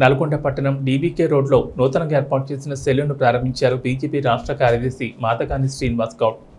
నల్గొండ పట్టణం డీబీకే రోడ్లో నూతనంగా ఏర్పాటు చేసిన సెలూన్ను ప్రారంభించారు బీజేపీ రాష్ట్ర కార్యదర్శి మాతకాని శ్రీనివాస్ గౌడ్.